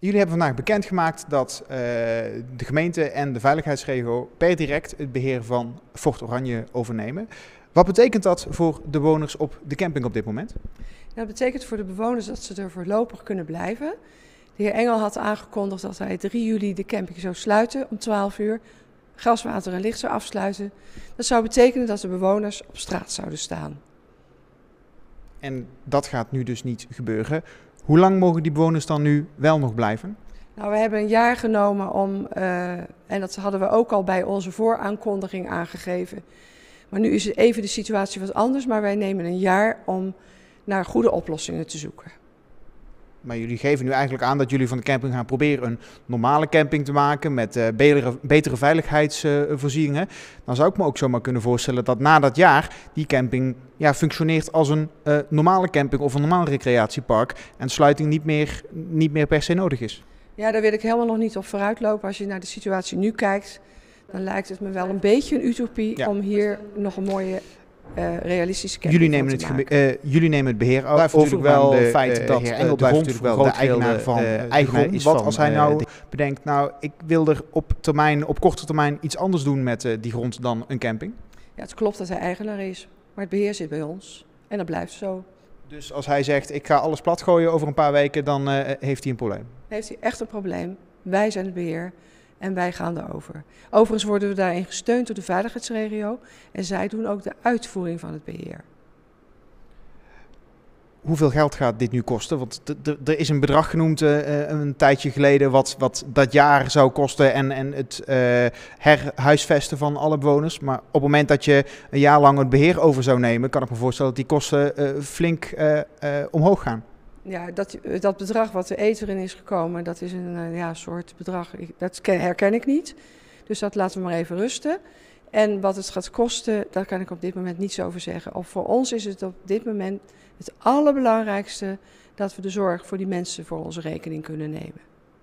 Jullie hebben vandaag bekendgemaakt dat de gemeente en de veiligheidsregio per direct het beheer van Fort Oranje overnemen. Wat betekent dat voor de bewoners op de camping op dit moment? Dat betekent voor de bewoners dat ze er voorlopig kunnen blijven. De heer Engel had aangekondigd dat hij 3 juli de camping zou sluiten om 12 uur. Gas, water en licht zou afsluiten. Dat zou betekenen dat de bewoners op straat zouden staan. En dat gaat nu dus niet gebeuren. Hoe lang mogen die bewoners dan nu wel nog blijven? Nou, we hebben een jaar genomen om, en dat hadden we ook al bij onze vooraankondiging aangegeven. Maar nu is even de situatie wat anders, maar wij nemen een jaar om naar goede oplossingen te zoeken. Maar jullie geven nu eigenlijk aan dat jullie van de camping gaan proberen een normale camping te maken met betere veiligheidsvoorzieningen. Dan zou ik me ook zomaar kunnen voorstellen dat na dat jaar die camping functioneert als een normale camping of een normaal recreatiepark en sluiting niet meer per se nodig is. Ja, daar wil ik helemaal nog niet op vooruitlopen. Als je naar de situatie nu kijkt, dan lijkt het me wel een beetje een utopie om hier nog een mooie realistische camping te maken. Jullie nemen het beheer over. Blijft natuurlijk wel het feit dat heer Engel blijft natuurlijk wel de eigenaar van de grond. Wat als hij nou bedenkt, nou ik wil er op korte termijn iets anders doen met die grond dan een camping? Ja, het klopt dat hij eigenaar is, maar het beheer zit bij ons en dat blijft zo. Dus als hij zegt ik ga alles plat gooien over een paar weken, dan heeft hij een probleem? Heeft hij echt een probleem. Wij zijn het beheer. En wij gaan erover. Overigens worden we daarin gesteund door de veiligheidsregio en zij doen ook de uitvoering van het beheer. Hoeveel geld gaat dit nu kosten? Want er is een bedrag genoemd een tijdje geleden wat dat jaar zou kosten en het herhuisvesten van alle bewoners. Maar op het moment dat je een jaar lang het beheer over zou nemen, kan ik me voorstellen dat die kosten flink omhoog gaan. Ja, dat bedrag wat de ether in is gekomen, dat is een soort bedrag, dat herken ik niet. Dus dat laten we maar even rusten. En wat het gaat kosten, daar kan ik op dit moment niets over zeggen. Voor ons is het op dit moment het allerbelangrijkste dat we de zorg voor die mensen voor onze rekening kunnen nemen.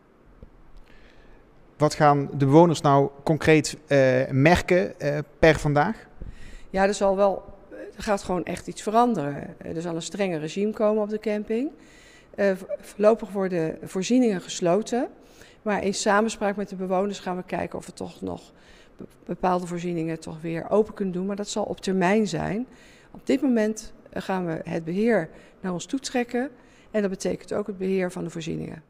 Wat gaan de bewoners nou concreet merken per vandaag? Ja, er gaat gewoon echt iets veranderen. Er zal een strenger regime komen op de camping. Voorlopig worden voorzieningen gesloten. Maar in samenspraak met de bewoners gaan we kijken of we toch nog bepaalde voorzieningen toch weer open kunnen doen. Maar dat zal op termijn zijn. Op dit moment gaan we het beheer naar ons toe trekken. En dat betekent ook het beheer van de voorzieningen.